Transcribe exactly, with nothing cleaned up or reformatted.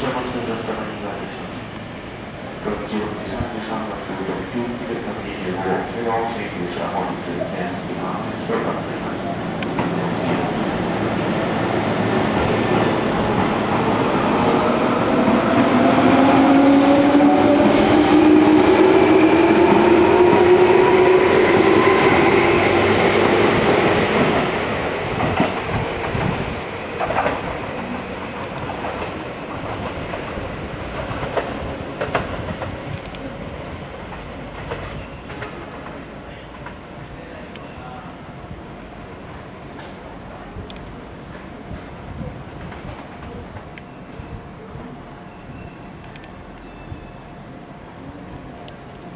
車も通常した乗り換えします。ろくじさんじゅうさんがつろくじゅうきゅうキロにじゅうご、中央請求車本日、全席がとなって